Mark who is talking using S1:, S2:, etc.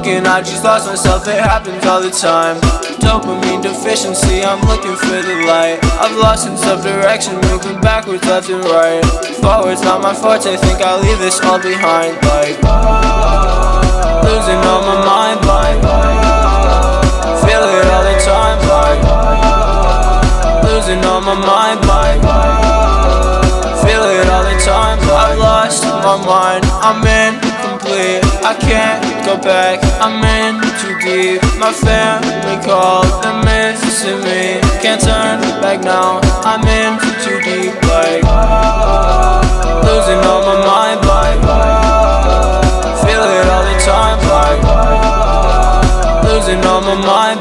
S1: looking, I just lost myself, it happens all the time. Dopamine deficiency, I'm looking for the light. I've lost sense of direction, moving backwards, left and right. Forward's not my forte, think I'll leave this all behind. Like, losing on my mind, like, feel it all the time, like, losing on my mind, like, feel it all the time. I've lost my mind, I'm incomplete, I can't go back, I'm in too deep. My family called, they're missing me, can't turn back now, I'm in too deep. Like, losing on my mind, like, feel it all the time, like, losing on my mind,